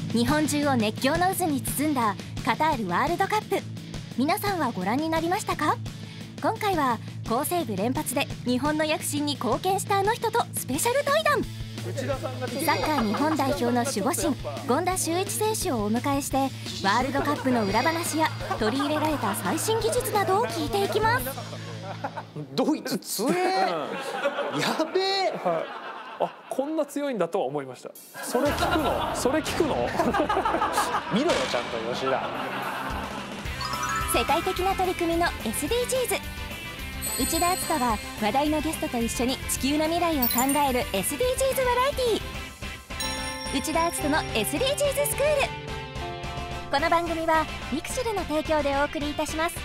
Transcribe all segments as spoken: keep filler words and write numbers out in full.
日本中を熱狂の渦に包んだカタールワールドカップ、皆さんはご覧になりましたか？今回は好セーブ連発で日本の躍進に貢献したあの人とスペシャル対談。サッカー日本代表の守護神権田修一選手をお迎えして、ワールドカップの裏話や取り入れられた最新技術などを聞いていきます。 ドイツ強えやべえ、 はい、あ、こんな強いんだとは思いました。それ聞くのそれ聞くの見ろよちゃんと吉田。 世界的な取り組みの エスディージーズ、 内田篤人が話題のゲストと一緒に地球の未来を考える エスディージーズ バラエティー、内田篤人の エスディージーズ スクール。この番組はリクシルの提供でお送りいたします。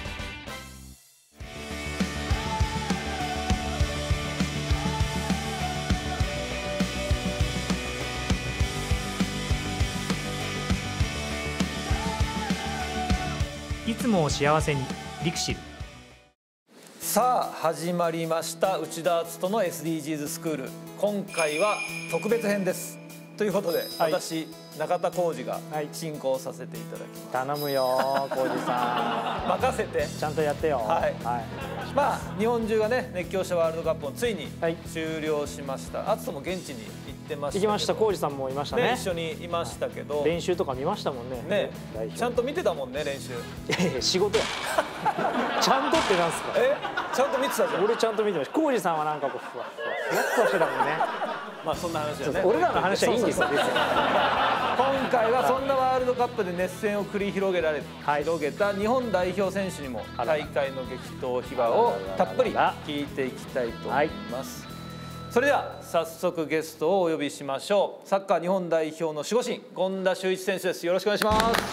いつもを幸せにリクシル。 さあ始まりました内田篤人の エスディージーズ スクール。今回は特別編です。ということで、はい、私中田浩二が進行させていただきます。 頼むよ浩二さん任せてちゃんとやってよ。 はい、はい、まあ日本中がね熱狂したワールドカップもついに終了しました。篤人も現地に行ってました。 行きました。浩二さんもいましたね。 ね、一緒にいましたけど、はい、 練習とか見ましたもんね。ね、 ちゃんと見てたもんね練習。 いやいや仕事やちゃんとってなんすか。 え、ちゃんと見てたじゃん。 俺ちゃんと見てました。浩二さんはなんかこうふわふわふわしてたもんね。 まあそんな話だよね。 俺らの話はいいんですよ。 今回はそんなワールドカップで熱戦を繰り広げられ、はい、広げた日本代表選手にも大会の激闘秘話をたっぷり聞いていきたいと思います。それでは早速ゲストをお呼びしましょう。サッカー日本代表の守護神権田修一選手です。よろしくお願いします。よろしく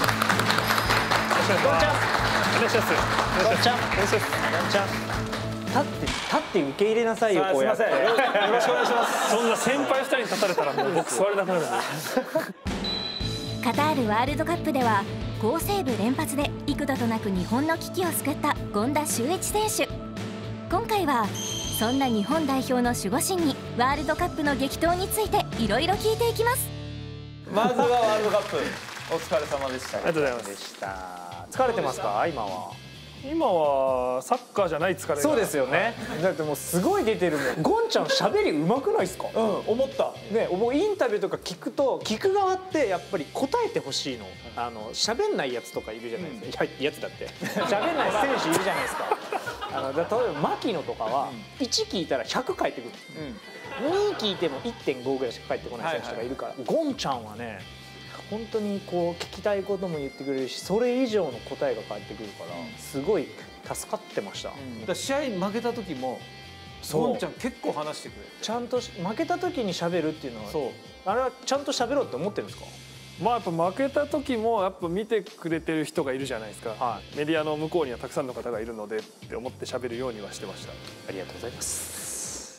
お願いします。お願いします。 お願いします。お願いします。立って立って受け入れなさいよ。こうやってよろしくお願いします。 そんな先輩ふたりに立たれたらもう僕座れなくなるんでカタールワールドカップでは好セーブ連発で幾度となく日本の危機を救った権田修一選手。今回はそんな日本代表の守護神にワールドカップの激闘についていろいろ聞いていきます。 まずはワールドカップお疲れ様でした。 ありがとうございます。 でした。疲れてますか今は。 今はサッカーじゃない疲れが。 そうですよね。だってもうすごい出てるもん。ゴンちゃん喋り上手くないですか。 うん、思ったね。もうインタビューとか聞くと聞く側ってやっぱり答えてほしいの。あの喋んないやつとかいるじゃないですか。うん、やつだって喋んない選手いるじゃないですか。あのだ例えば牧野とかはいち聞いたらひゃく返ってくる、うん、に聞いても いってんご ぐらいしか返ってこない選手とかいるから、はいはい、ゴンちゃんはね本当にこう聞きたいことも言ってくれるし、それ以上の答えが返ってくるからすごい助かってました。 うん、だ試合負けた時もゴンちゃん結構話してくれる。 ちゃんと負けた時に喋るっていうのは、そうあれはちゃんと喋ろうって思ってるんですか。 まあやっぱ負けた時もやっぱ見てくれてる人がいるじゃないですか、はい、メディアの向こうにはたくさんの方がいるのでって思って喋るようにはしてました。 ありがとうございます。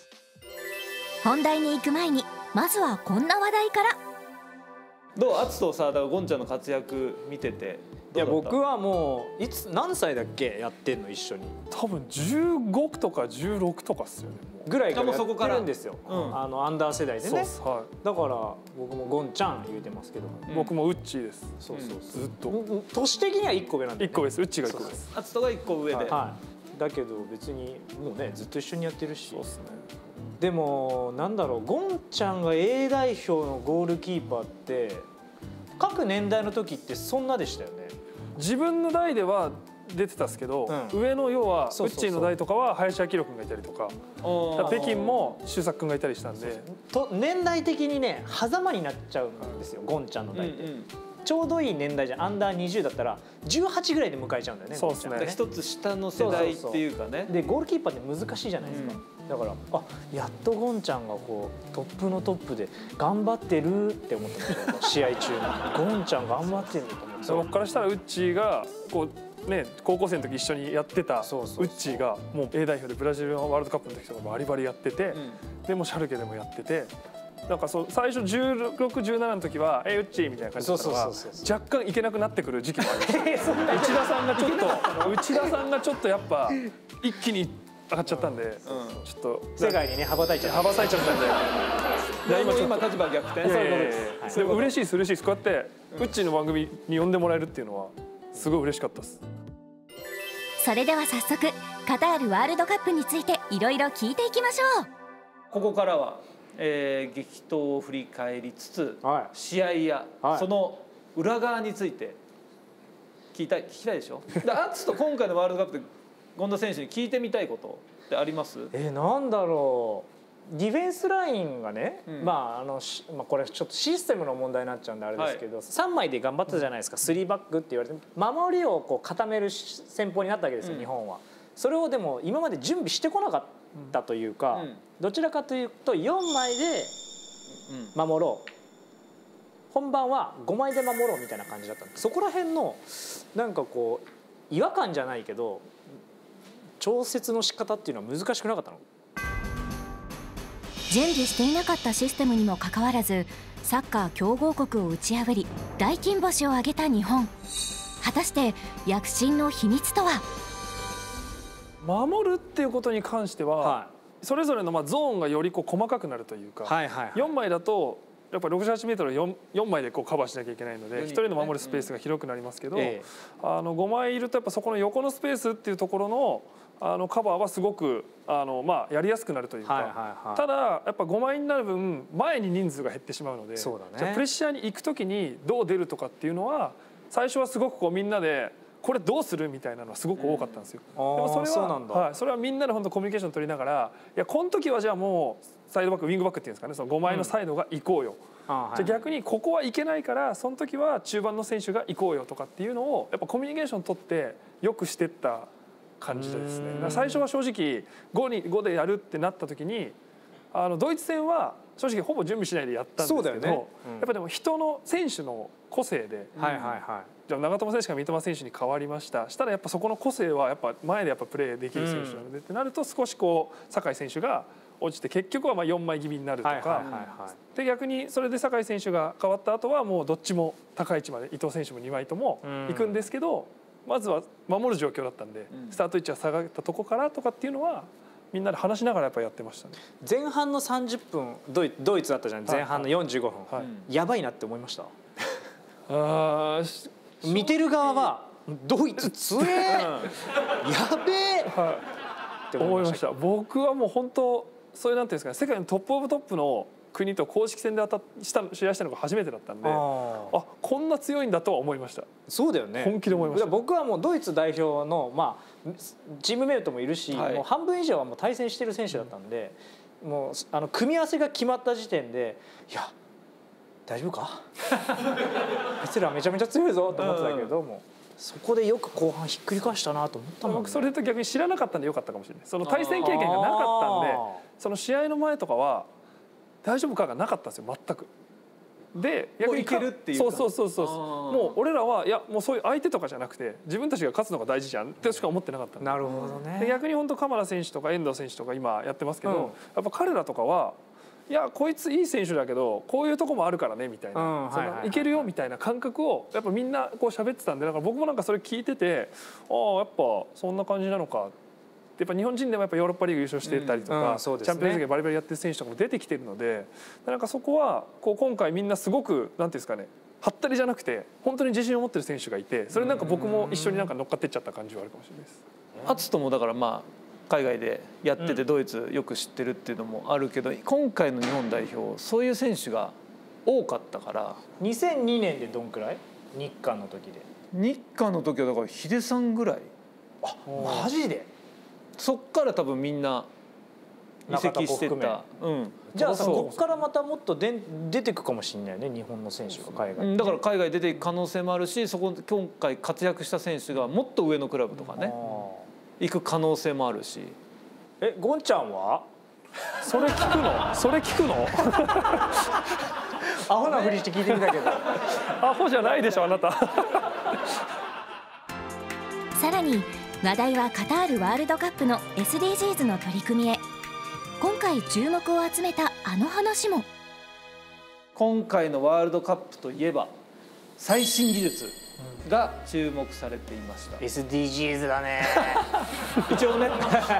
本題に行く前にまずはこんな話題から。 どう篤人さ、だからゴンちゃんの活躍見てて。 いや僕はもういつ何歳だっけやってんの一緒に。 多分じゅうごとかじゅうろくとかっすよね。 ぐらいからやってるんですよ。うん、あのアンダー世代でね。 はい、 だから僕もゴンちゃん言うてますけど、 うん、僕もウッチーです。 そうそうそう、 ずっと年的にはいっこ上なんで、ね、 いっこ上です。ウッチーがいっこです。 篤人がいっこ上で、はいはい、だけど別にもうねずっと一緒にやってるし。 そうですね。 でもなんだろう、ゴンちゃんが A 代表のゴールキーパーって各年代の時ってそんなでしたよね。 自分の代では出てたんですけど、うん、上の要はウッチーの代とかは林家明君がいたりとか、北京も周作君がいたりしたんで、 と年代的にね狭間になっちゃうんですよ、ゴンちゃんの代って。うんうん、ちょうどいい年代じゃん。アンダーにじゅうだったらじゅうはちぐらいで迎えちゃうんだよね。 そうですね。 一つ下の世代っていうかね。 でゴールキーパーって難しいじゃないですか。うん、だからあやっとゴンちゃんがこうトップのトップで頑張ってるって思ってましたよ試合中に。ゴンちゃん頑張ってると思って。 僕からしたらウッチーがこうね高校生の時一緒にやってたウッチーがもう A 代表でブラジルのワールドカップの時とかもバリバリやってて、うん、でもシャルケでもやってて。なんかそう最初じゅうろく、じゅうななの時は「えウッチー」みたいな感じだったのが若干いけなくなってくる時期もありました。内田さんがちょっと内田さんがちょっとやっぱ一気に上がっちゃったんで、うん、ちょっと世界にね羽ばたいちゃった羽ばたいちゃったんで今立場逆転。そういうことです。 でも嬉しいです嬉しいです。こうやってウッチーの番組に呼んでもらえるっていうのはすごい嬉しかったです。 それでは早速カタールワールドカップについていろいろ聞いていきましょう。 ここからは、えー、激闘を振り返りつつ、はい、試合や、はい、その裏側について聞きたい聞きたいでしょ。でアツと今回のワールドカップで権田選手に聞いてみたいことってあります？ えー、なんだろう。ディフェンスラインがね、うん、まああの、まあ、これちょっとシステムの問題になっちゃうんであれですけど、はい、さんまいで頑張ったじゃないですか、スリーバックって言われて守りをこう固める戦法になったわけですよ、うん、日本は。それをでも今まで準備してこなかったというか、うん、どちらかというとよんまいで守ろう、本番はごまいで守ろうみたいな感じだったんで、そこら辺のなんかこう違和感じゃないけど調節の仕方っていうのは難しくなかったの？ 準備していなかったシステムにもかかわらずサッカー強豪国を打ち破り大金星を挙げた日本。果たして躍進の秘密とは？ 守るっていうことに関しては、はい、それぞれのまあゾーンがよりこう細かくなるというか、はいはいはい、よんまいだとやっぱりろくじゅうはちメートル 4, 4枚でこうカバーしなきゃいけないのでひとりの守るスペースが広くなりますけど、うん、あのごまいいるとやっぱそこの横のスペースっていうところのあのカバーはすごくあの、まあ、やりやすくなるというか、はいはいはい、ただやっぱごまいになる分前に人数が減ってしまうので、そうだね、じゃあプレッシャーに行く時にどう出るとかっていうのは最初はすごくこうみんなでこれどうするみたいなのはすごく多かったんですよ。うん、でもそれははい、それはみんなで本当コミュニケーション取りながら、いやこの時はじゃあもうサイドバックウィングバックっていうんですかね、そのごまいのサイドが行こうよ。うん、じゃあ逆にここはいけないからその時は中盤の選手が行こうよとかっていうのをやっぱコミュニケーション取ってよくしてった感じですね。最初は正直 ご, にごでやるってなった時にあのドイツ戦は正直ほぼ準備しないでやったんですけど、ね、うん、やっぱでも人の選手の個性で、はいはいはい、じゃあ長友選手が三笘選手に変わりました。したらやっぱそこの個性はやっぱ前でやっぱプレーできる選手なので、うん、ってなると少しこう酒井選手が落ちて結局はまあよんまい気味になるとか、で逆にそれで酒井選手が変わった後はもうどっちも高い位置まで伊藤選手もにまいとも行くんですけど、うん、まずは守る状況だったんで、うん、スタート位置は下がったとこからとかっていうのはみんなで話しながらやっぱやってましたね。 前半のさんじゅっぷんドイ、ドイツだったじゃん、前半のよんじゅうごふん、はい、やばいなって思いました？あ見てる側はドイツ強えやべえ、はい、 って思いました。僕はもう本当そういうなんていうんですかね、世界のトップオブトップの国と公式戦で当たした試合したのが初めてだったんで、ああこんな強いんだとは思いました。 そうだよね、 本気で思いました。 僕はもうドイツ代表の、まあ、チームメイトもいるし、はい、もう半分以上はもう対戦してる選手だったんで、うん、もうあの組み合わせが決まった時点でいや大丈夫かあいつらめちゃめちゃ強いぞと思ってたけども、そこでよく後半ひっくり返したなと思ったもんね。 僕それと逆に知らなかったんでよかったかもしれない。その対戦経験がなかったんで、その試合の前とかは大丈夫かがなかったんですよ全く。で逆にいけるっていうそうそうそうそうもう俺らはいやもうそういう相手とかじゃなくて自分たちが勝つのが大事じゃんってしか思ってなかったんで。 なるほどね。 で逆に本当鎌田選手とか遠藤選手とか今やってますけど、うん、やっぱ彼らとかはいやこいついい選手だけどこういうとこもあるからねみたいな、いけるよみたいな感覚をやっぱみんなこう喋ってたんで、だから僕もなんかそれ聞いてて、ああやっぱそんな感じなのか。やっぱ日本人でもやっぱヨーロッパリーグ優勝してたりとか、チャンピオンズリーグバリバリやってる選手とかも出てきてるので、なんかそこはこう今回みんなすごくなんていうんですかね、はったりじゃなくて本当に自信を持ってる選手がいて、それなんか僕も一緒になんか乗っかってっちゃった感じはあるかもしれないです。 アツトもだからまあ海外でやっててドイツよく知ってるっていうのもあるけど、今回の日本代表そういう選手が多かったから。 にせんにねんでどんくらい？日韓の時で。 日韓の時はだからヒデさんぐらい。 あ、マジで？ そっから多分みんな移籍してた。うん。 じゃあここからまたもっとで出てくかもしれないね、日本の選手が海外。 だから海外出ていく可能性もあるし、そこ今回活躍した選手がもっと上のクラブとかね行く可能性もあるし。 え、ゴンちゃんは？ それ聞くの？それ聞くの？ アホなふりして聞いてみたけど。 アホじゃないでしょあなた。 さらに話題はカタールワールドカップの エスディージーズ の取り組みへ。今回注目を集めたあの話も。 今回のワールドカップといえば最新技術が注目されていました。 エスディージーズ だね。 一応ね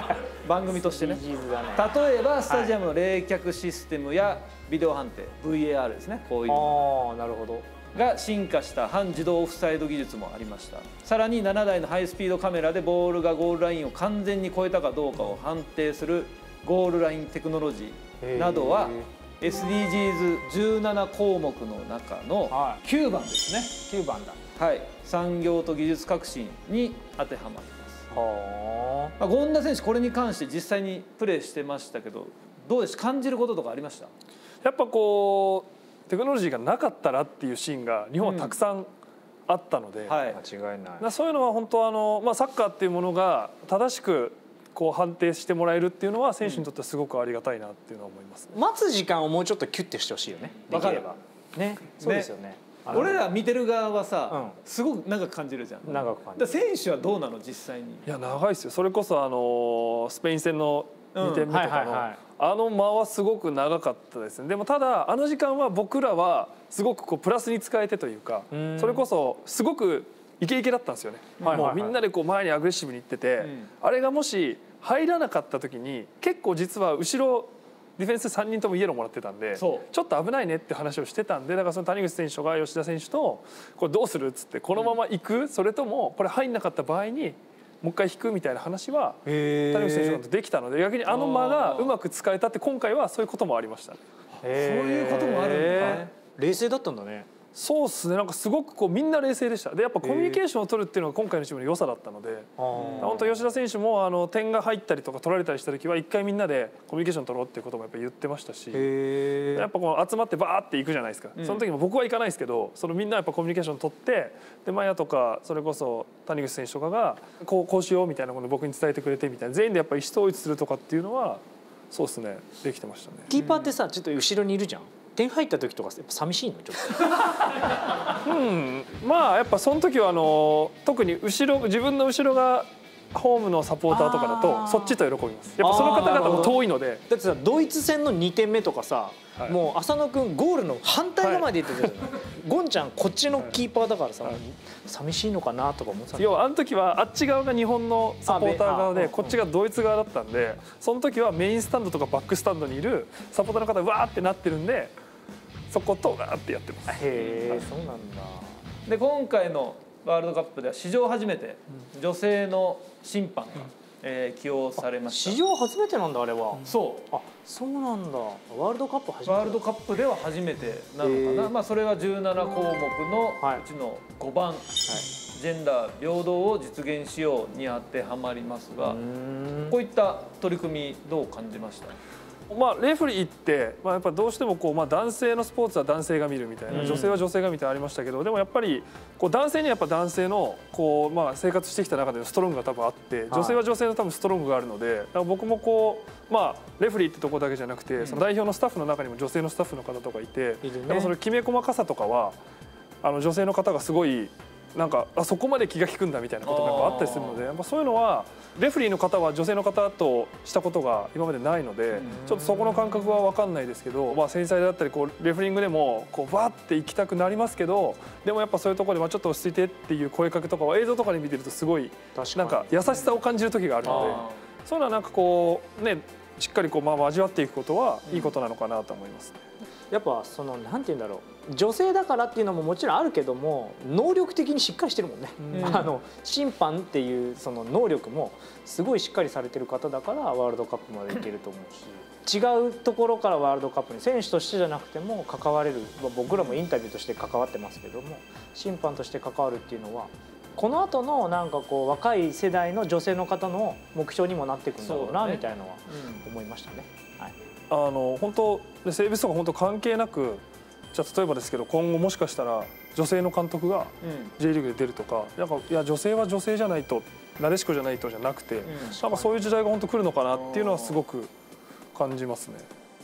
番組としてね。 エスディージーズだね。 例えばスタジアムの冷却システムやビデオ判定 ブイエーアール ですね、こういうのああなるほど。 が進化した半自動オフサイド技術もありました。さらにななだいのハイスピードカメラでボールがゴールラインを完全に越えたかどうかを判定するゴールラインテクノロジーなどは エスディージーズじゅうなな 項目の中のきゅうばんですね。 きゅうばんだ。 はい、産業と技術革新に当てはまります。 はまあ、権田選手これに関して実際にプレーしてましたけど、どうです感じることとかありました？ やっぱこうテクノロジーがなかったらっていうシーンが日本はたくさんあったので、うん、 はい、 間違いない。 そういうのは本当あの、まあ、サッカーっていうものが正しくこう判定してもらえるっていうのは選手にとってはすごくありがたいなっていうのは思いますね。 待つ時間をもうちょっとキュッてしてほしいよね。できればね。そうですよね。 俺ら見てる側はさ、 うん、 すごく長く感じるじゃん。 長く感じる。 選手はどうなの実際に？ いや長いですよ。それこそあのスペイン戦のにてんめとかのあの間はすごく長かったですね。でもただあの時間は僕らはすごくこうプラスに使えてというか、それこそすごくイケイケだったんですよね。もうみんなでこう前にアグレッシブにいってて、うん、あれがもし入らなかった時に結構実は後ろディフェンスさんにんともイエローもらってたんでちょっと危ないねって話をしてたんで、だからその谷口選手が吉田選手とこれどうするっつってこのまま行く、それともこれ入んなかった場合にもう一回引くみたいな話は谷口選手とできたので、逆にあの間がうまく使えたって今回はそういうこともありましたね。 そういうこともあるんだね。 冷静だったんだね。 そうですね、なんかすごくこうみんな冷静でした。でやっぱコミュニケーションを取るっていうのが今回のチームの良さだったので、本当吉田選手もあの点が入ったりとか取られたりした時は一回みんなでコミュニケーション取ろうっていうこともやっぱ言ってましたし、やっぱこう集まってバーっていくじゃないですか、うん、その時も僕は行かないですけど、そのみんなやっぱコミュニケーション取ってでマヤとかそれこそ谷口選手とかがこうこうしようみたいなことを僕に伝えてくれてみたいな、全員でやっぱ意思統一するとかっていうのはそうですね、できてましたね。 キーパーってさちょっと後ろにいるじゃん。点入った時とかやっぱ寂しいのちょっと。 うん、まあやっぱその時はあの特に後ろ自分の後ろがホームのサポーターとかだとそっちと喜びます。やっぱその方々も遠いので。 だってさドイツ戦のにてんめとかさ、はい、もう浅野くんゴールの反対側まで行ってたじゃない、はい、ゴンちゃんこっちのキーパーだからさ、はい、寂しいのかなとか思ってた。 要はあの時はあっち側が日本のサポーター側でこっちがドイツ側だったんで、その時はメインスタンドとかバックスタンドにいるサポーターの方がわーってなってるんで、そことガーってやってます。 へえ、そうなんだ。 で今回のワールドカップでは史上初めて女性の審判が、うんえー、起用されました。 史上初めてなんだあれは。 そう。 あ、そうなんだ。ワールドカップ初めて。 ワールドカップでは初めてなのかな。まあそれはじゅうななこうもくのうちのごばん、はい、ジェンダー平等を実現しように当てはまりますが、こういった取り組みどう感じました？ まあ、レフリーって、まあ、やっぱどうしてもこう、まあ、男性のスポーツは男性が見るみたいな、女性は女性が見てありましたけど、でもやっぱりこう男性にはやっぱ男性のこう、まあ、生活してきた中でのストロングが多分あって、女性は女性の多分ストロングがあるので、だから僕もこう、まあ、レフリーってとこだけじゃなくて、その代表のスタッフの中にも女性のスタッフの方とかいて、でもそのきめ細かさとかはあの女性の方がすごいなんかあそこまで気が利くんだみたいなことがやっぱあったりするので、やっぱそういうのはレフリーの方は女性の方としたことが今までないので、ちょっとそこの感覚は分かんないですけど、まあ、繊細だったりこうレフリングでもこうバーって行きたくなりますけど、でもやっぱそういうところでまあちょっと落ち着いてっていう声かけとかは映像とかで見てるとすごいなんか優しさを感じる時があるので、そういうのはなんかこうねしっかりこうまあ交わっていくことはいいことなのかなと思います。 やっぱそのなんて言うんだろう、女性だからっていうのももちろんあるけども能力的にしっかりしてるもんね、うん、あの審判っていうその能力もすごいしっかりされてる方だからワールドカップまでいけると思うし、違うところからワールドカップに選手としてじゃなくても関われる、僕らもインタビューとして関わってますけども審判として関わるっていうのはこの後のなんかこう若い世代の女性の方の目標にもなっていくんだろうなみたいなのは思いましたね。はい、あの本当性別とか本当関係なく、じゃあ例えばですけど今後もしかしたら女性の監督が J リーグで出るとか、なんかいや女性は女性じゃないとなでしこじゃないとじゃなくて、なんかそういう時代が本当来るのかなっていうのはすごく感じますね。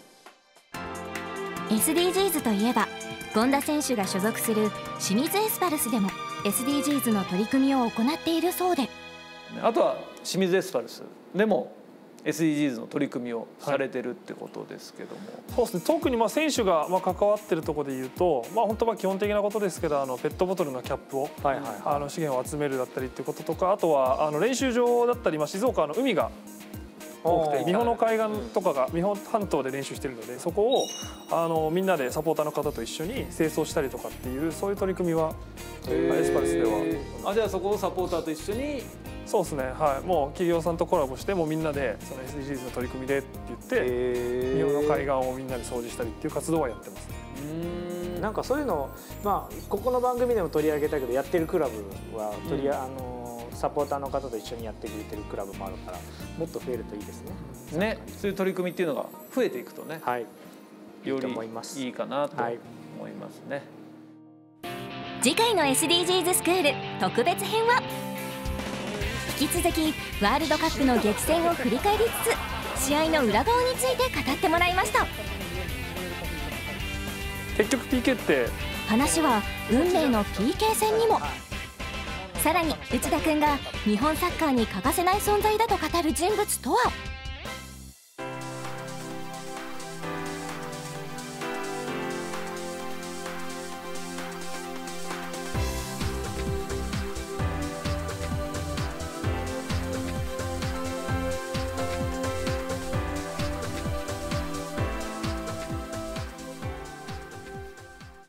エスディージーズ といえば権田選手が所属する清水エスパルスでも エスディージーズ の取り組みを行っているそうで、 あとは清水エスパルスでもエスディージーズ の取り組みをされてるってことですけども、 はい、そうですね、特にまあ選手がまあ関わってるところでいうと、まあ、本当は基本的なことですけど、あのペットボトルのキャップを、はいはいはい、あの資源を集めるだったりっていうこととか、あとはあの練習場だったり、まあ、静岡の海が多くて、 三保の海岸とかが三保半島で練習してるので、そこをあのみんなでサポーターの方と一緒に清掃したりとかっていうそういう取り組みはエスパルスでは。 あ、じゃあそこをサポーターと一緒に。 そうですね、はい、もう企業さんとコラボしてもうみんなでその エスディージーズ の取り組みでって言って三保の海岸をみんなで掃除したりっていう活動はやってます。 うん、なんかそういうの、まあ、ここの番組でも取り上げたけどやってるクラブは取り、うん、あのサポーターの方と一緒にやってくれてるクラブもあるからもっと増えるといいですね。 ね、そういう取り組みっていうのが増えていくとね、 はい、 よりいいかなと思いますね。はい、 次回の エスディージーズ スクール特別編は引き続きワールドカップの激戦を振り返りつつ試合の裏側について語ってもらいました。 結局 ピーケー って話は運命の ピーケー 戦にも。さらに内田君が日本サッカーに欠かせない存在だと語る人物とは。